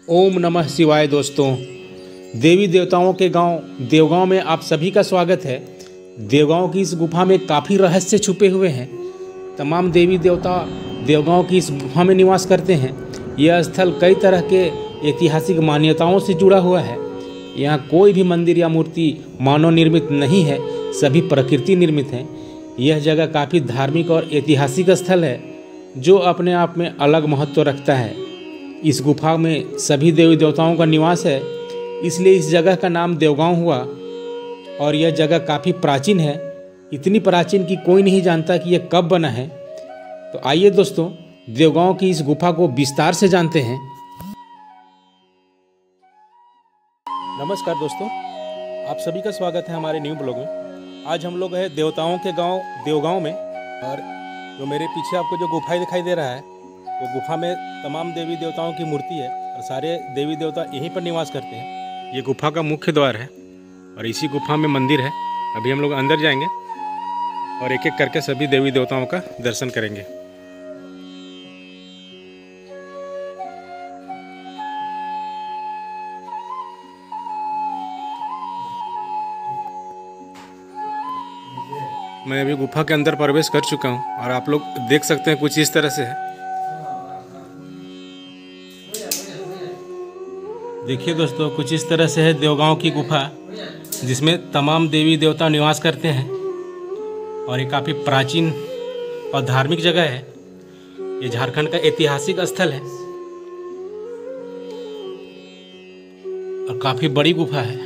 ओम नमः शिवाय। दोस्तों, देवी देवताओं के गांव देवगांव में आप सभी का स्वागत है। देवगांव की इस गुफा में काफ़ी रहस्य छुपे हुए हैं। तमाम देवी देवता देवगांव की इस गुफा में निवास करते हैं। यह स्थल कई तरह के ऐतिहासिक मान्यताओं से जुड़ा हुआ है। यहाँ कोई भी मंदिर या मूर्ति मानव निर्मित नहीं है, सभी प्रकृति निर्मित हैं। यह जगह काफ़ी धार्मिक और ऐतिहासिक स्थल है जो अपने आप में अलग महत्व रखता है। इस गुफा में सभी देवी देवताओं का निवास है, इसलिए इस जगह का नाम देवगांव हुआ। और यह जगह काफ़ी प्राचीन है, इतनी प्राचीन कि कोई नहीं जानता कि यह कब बना है। तो आइए दोस्तों, देवगांव की इस गुफा को विस्तार से जानते हैं। नमस्कार दोस्तों, आप सभी का स्वागत है हमारे न्यू ब्लॉग में। आज हम लोग हैं देवताओं के गांव देवगांव में, और जो मेरे पीछे आपको जो गुफा दिखाई दे रहा है, वो गुफा में तमाम देवी देवताओं की मूर्ति है और सारे देवी देवता यहीं पर निवास करते हैं। ये गुफा का मुख्य द्वार है और इसी गुफा में मंदिर है। अभी हम लोग अंदर जाएंगे और एक एक करके सभी देवी देवताओं का दर्शन करेंगे। मैं अभी गुफा के अंदर प्रवेश कर चुका हूँ और आप लोग देख सकते हैं कुछ इस तरह से है। देखिए दोस्तों, कुछ इस तरह से है देवगांव की गुफा, जिसमें तमाम देवी देवता निवास करते हैं और ये काफ़ी प्राचीन और धार्मिक जगह है। ये झारखंड का ऐतिहासिक स्थल है और काफ़ी बड़ी गुफा है।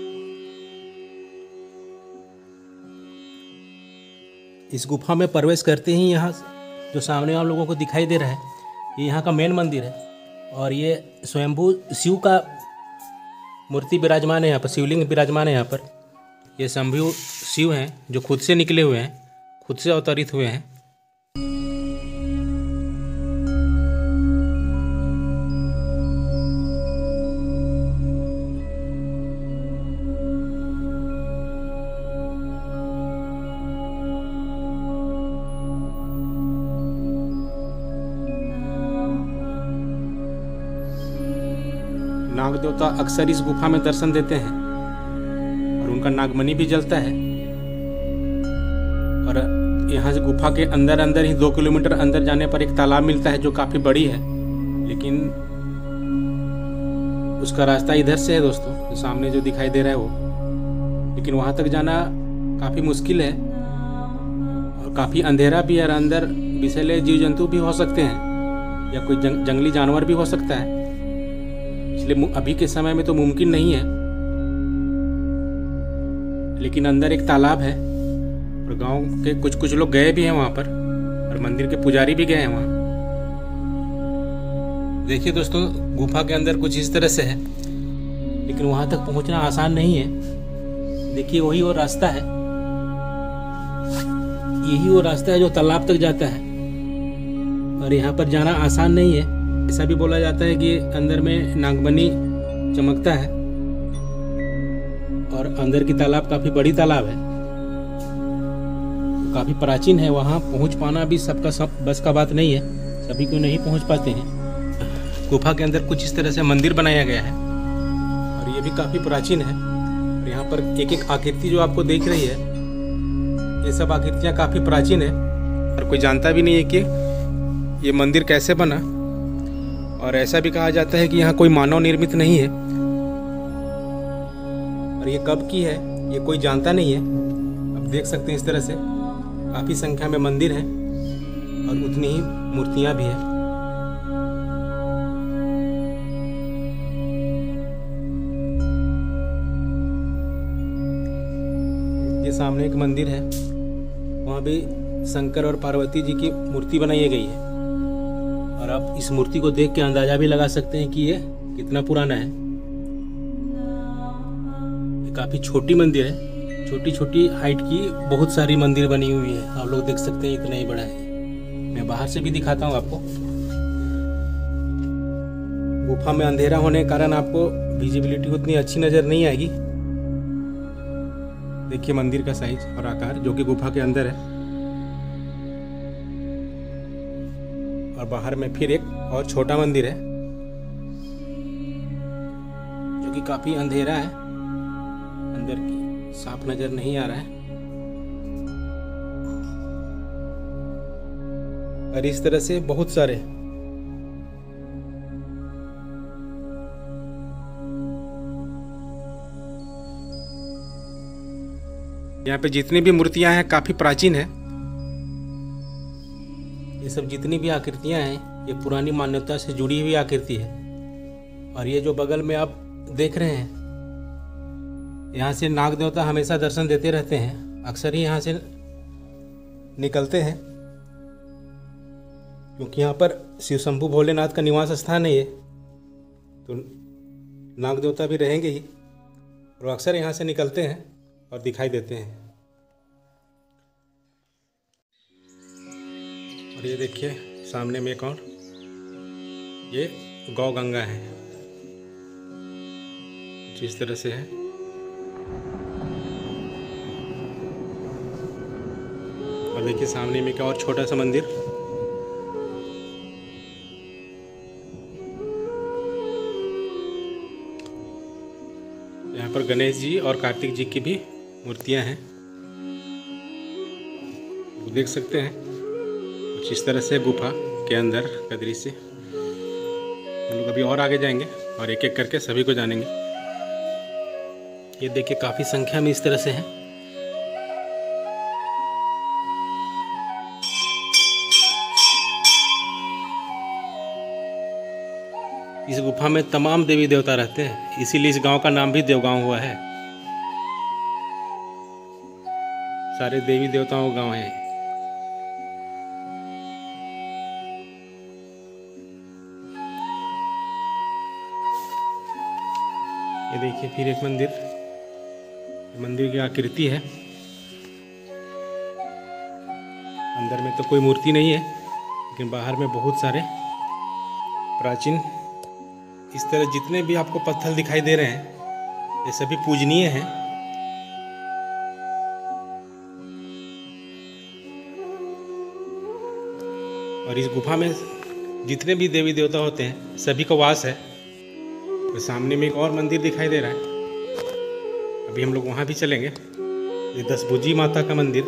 इस गुफा में प्रवेश करते ही यहाँ जो सामने आप लोगों को दिखाई दे रहा है, ये यहाँ का मेन मंदिर है। और ये स्वयंभू शिव का मूर्ति विराजमान है यहाँ पर, शिवलिंग विराजमान है यहाँ पर। ये शंभु शिव हैं जो खुद से निकले हुए हैं, खुद से अवतरित हुए हैं। नाग देवता अक्सर इस गुफा में दर्शन देते हैं और उनका नागमणि भी जलता है। और यहाँ से गुफा के अंदर ही 2 किलोमीटर अंदर जाने पर एक तालाब मिलता है जो काफ़ी बड़ी है, लेकिन उसका रास्ता इधर से है दोस्तों, जो सामने जो दिखाई दे रहा है वो। लेकिन वहाँ तक जाना काफ़ी मुश्किल है और काफ़ी अंधेरा भी है। और अंदर विषैले जीव जंतु भी हो सकते हैं या कोई जंगली जानवर भी हो सकता है, इसलिए अभी के समय में तो मुमकिन नहीं है। लेकिन अंदर एक तालाब है और गांव के कुछ लोग गए भी हैं वहां पर, और मंदिर के पुजारी भी गए हैं वहां। देखिए दोस्तों, गुफा के अंदर कुछ इस तरह से है, लेकिन वहां तक पहुंचना आसान नहीं है। देखिए वही वो रास्ता है, यही वो रास्ता है जो तालाब तक जाता है, और यहाँ पर जाना आसान नहीं है। ऐसा भी बोला जाता है कि अंदर में नागमणि चमकता है और अंदर की तालाब काफ़ी बड़ी तालाब है, काफ़ी प्राचीन है। वहाँ पहुँच पाना भी सबका सब बस का बात नहीं है, सभी को नहीं पहुँच पाते हैं। गुफा के अंदर कुछ इस तरह से मंदिर बनाया गया है और ये भी काफ़ी प्राचीन है। और यहाँ पर एक एक आकृति जो आपको दिख रही है, ये सब आकृतियाँ काफ़ी प्राचीन है और कोई जानता भी नहीं है कि ये मंदिर कैसे बना। और ऐसा भी कहा जाता है कि यहाँ कोई मानव निर्मित नहीं है, और ये कब की है ये कोई जानता नहीं है। अब देख सकते हैं इस तरह से काफ़ी संख्या में मंदिर हैं और उतनी ही मूर्तियाँ भी हैं। ये सामने एक मंदिर है, वहाँ भी शंकर और पार्वती जी की मूर्ति बनाई गई है। और आप इस मूर्ति को देख के अंदाजा भी लगा सकते हैं कि ये कितना पुराना है। ये काफ़ी छोटी मंदिर है, छोटी छोटी हाइट की बहुत सारी मंदिर बनी हुई है। आप लोग देख सकते हैं इतना ही बड़ा है। मैं बाहर से भी दिखाता हूँ आपको। गुफा में अंधेरा होने के कारण आपको विजिबिलिटी उतनी अच्छी नज़र नहीं आएगी। देखिए मंदिर का साइज और आकार, जो कि गुफा के अंदर है। और बाहर में फिर एक और छोटा मंदिर है। अभी काफ़ी अंधेरा है, अंदर की साफ नज़र नहीं आ रहा है। और इस तरह से बहुत सारे यहाँ पे जितनी भी मूर्तियां हैं काफ़ी प्राचीन है। ये सब जितनी भी आकृतियां हैं ये पुरानी मान्यता से जुड़ी हुई आकृति है। और ये जो बगल में आप देख रहे हैं, यहाँ से नाग देवता हमेशा दर्शन देते रहते हैं, अक्सर ही यहाँ से निकलते हैं, क्योंकि यहाँ पर शिव शंभु भोलेनाथ का निवास स्थान है ये, तो नाग देवता भी रहेंगे ही, और अक्सर यहाँ से निकलते हैं और दिखाई देते हैं। और ये देखिए सामने में एक और, ये गौ गंगा है, जिस तरह से है। और देखिए सामने में एक और छोटा सा मंदिर, यहाँ पर गणेश जी और कार्तिक जी की भी मूर्तियां हैं, देख सकते हैं। कुछ इस तरह से गुफा के अंदर का दृश्य। हम लोग अभी और आगे जाएंगे और एक एक करके सभी को जानेंगे। ये देखिए काफ़ी संख्या में इस तरह से है। इस गुफा में तमाम देवी देवता रहते हैं, इसीलिए इस गांव का नाम भी देवगांव हुआ है। सारे देवी देवताओं का गांव है। ये देखिए फिर एक मंदिर, मंदिर की आकृति है। अंदर में तो कोई मूर्ति नहीं है, लेकिन बाहर में बहुत सारे प्राचीन इस तरह जितने भी आपको पत्थर दिखाई दे रहे हैं, ये सभी पूजनीय हैं। और इस गुफा में जितने भी देवी देवता होते हैं सभी का वास है। तो सामने में एक और मंदिर दिखाई दे रहा है, अभी हम लोग वहाँ भी चलेंगे। ये 10 भुजी माता का मंदिर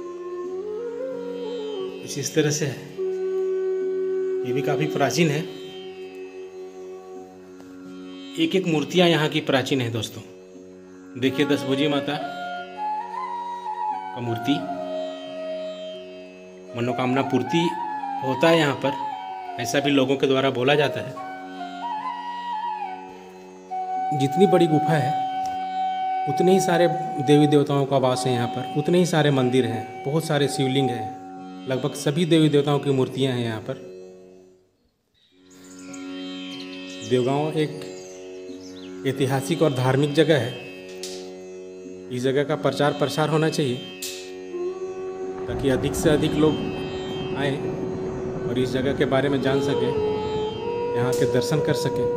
कुछ इस तरह से है, ये भी काफ़ी प्राचीन है। एक एक मूर्तियाँ यहाँ की प्राचीन है दोस्तों। देखिए 10 भुजी माता का मूर्ति, मनोकामना पूर्ति होता है यहाँ पर, ऐसा भी लोगों के द्वारा बोला जाता है। जितनी बड़ी गुफा है उतने ही सारे देवी देवताओं का वास है यहाँ पर, उतने ही सारे मंदिर हैं, बहुत सारे शिवलिंग हैं, लगभग सभी देवी देवताओं की मूर्तियाँ हैं यहाँ पर। देवगांव एक ऐतिहासिक और धार्मिक जगह है। इस जगह का प्रचार प्रसार होना चाहिए ताकि अधिक से अधिक लोग आए और इस जगह के बारे में जान सकें, यहाँ के दर्शन कर सकें।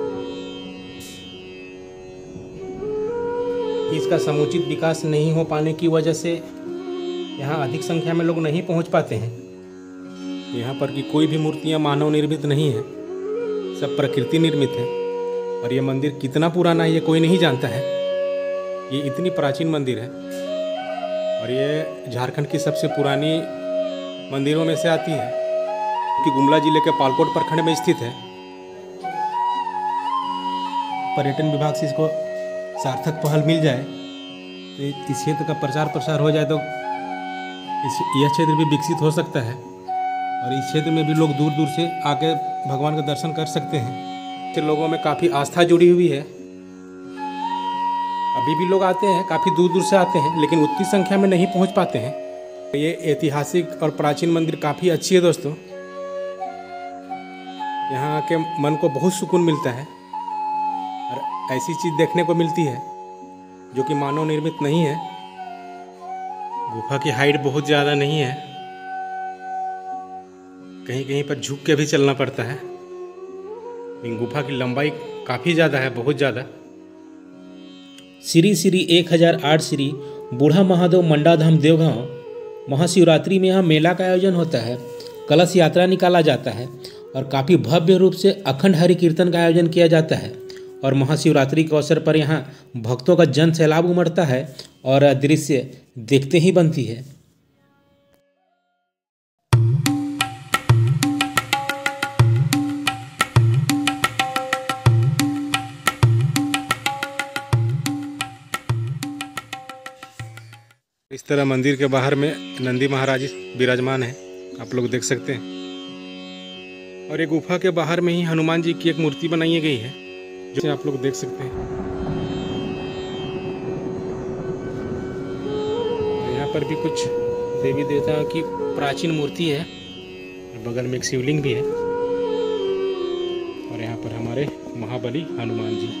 इसका समुचित विकास नहीं हो पाने की वजह से यहाँ अधिक संख्या में लोग नहीं पहुँच पाते हैं। यहाँ पर की कोई भी मूर्तियाँ मानव निर्मित नहीं है, सब प्रकृति निर्मित है। और ये मंदिर कितना पुराना है ये कोई नहीं जानता है। ये इतनी प्राचीन मंदिर है और ये झारखंड की सबसे पुरानी मंदिरों में से आती है, कि गुमला जिले के पालकोट प्रखंड में स्थित है। पर्यटन विभाग से इसको सार्थक पहल मिल जाए तो इस क्षेत्र का प्रचार प्रसार हो जाए तो यह क्षेत्र भी विकसित हो सकता है और इस क्षेत्र में भी लोग दूर दूर से आके भगवान का दर्शन कर सकते हैं। लोगों में काफ़ी आस्था जुड़ी हुई है, अभी भी लोग आते हैं, काफ़ी दूर दूर से आते हैं, लेकिन उतनी संख्या में नहीं पहुंच पाते हैं। ये ऐतिहासिक और प्राचीन मंदिर काफ़ी अच्छी है दोस्तों। यहाँ के मन को बहुत सुकून मिलता है और ऐसी चीज़ देखने को मिलती है जो कि मानव निर्मित नहीं है। गुफा की हाइट बहुत ज़्यादा नहीं है, कहीं कहीं पर झुक के भी चलना पड़ता है, लेकिन गुफा की लंबाई काफ़ी ज़्यादा है, बहुत ज़्यादा। श्री श्री 1008 श्री बूढ़ा महादेव मंडाधाम देवगांव महाशिवरात्रि में यहाँ मेला का आयोजन होता है, कलश यात्रा निकाला जाता है और काफ़ी भव्य रूप से अखंड हरि कीर्तन का आयोजन किया जाता है। और महाशिवरात्रि के अवसर पर यहाँ भक्तों का जन सैलाब उमड़ता है और दृश्य देखते ही बनती है। इस तरह मंदिर के बाहर में नंदी महाराज विराजमान है, आप लोग देख सकते हैं। और एक गुफा के बाहर में ही हनुमान जी की एक मूर्ति बनाई गई है, जो आप लोग देख सकते हैं। यहाँ पर भी कुछ देवी देवताओं की प्राचीन मूर्ति है, बगल में एक शिवलिंग भी है। और यहाँ पर हमारे महाबली हनुमान जी।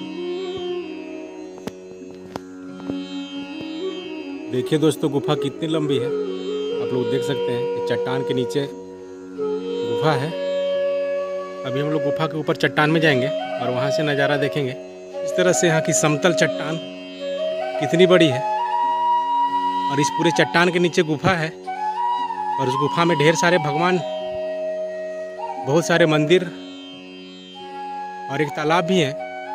देखिए दोस्तों, गुफा कितनी लंबी है, आप लोग देख सकते हैं। चट्टान के नीचे गुफा है। अभी हम लोग गुफा के ऊपर चट्टान में जाएंगे और वहाँ से नज़ारा देखेंगे। इस तरह से यहाँ की समतल चट्टान कितनी बड़ी है और इस पूरे चट्टान के नीचे गुफा है। और उस गुफा में ढेर सारे भगवान, बहुत सारे मंदिर और एक तालाब भी है।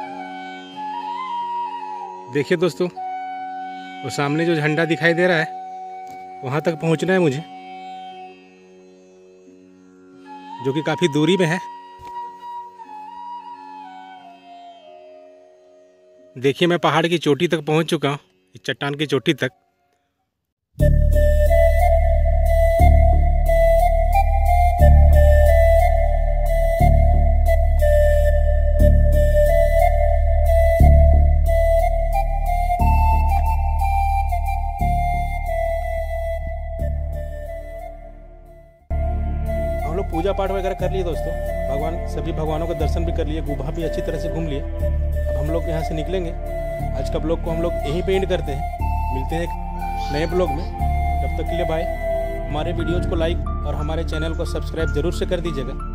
देखिए दोस्तों, वो सामने जो झंडा दिखाई दे रहा है, वहाँ तक पहुँचना है मुझे, जो कि काफ़ी दूरी में है। देखिए, मैं पहाड़ की चोटी तक पहुँच चुका हूँ, इस चट्टान की चोटी तक। हम लोग पूजा पाठ वगैरह कर लिए दोस्तों, सभी भगवानों का दर्शन भी कर लिए, गुफा भी अच्छी तरह से घूम लिए। अब हम लोग यहाँ से निकलेंगे। आज का ब्लॉग को हम लोग यहीं पे एंड करते हैं। मिलते हैं एक नए ब्लॉग में, तब तक के लिए बाय। हमारे वीडियोज़ को लाइक और हमारे चैनल को सब्सक्राइब जरूर से कर दीजिएगा।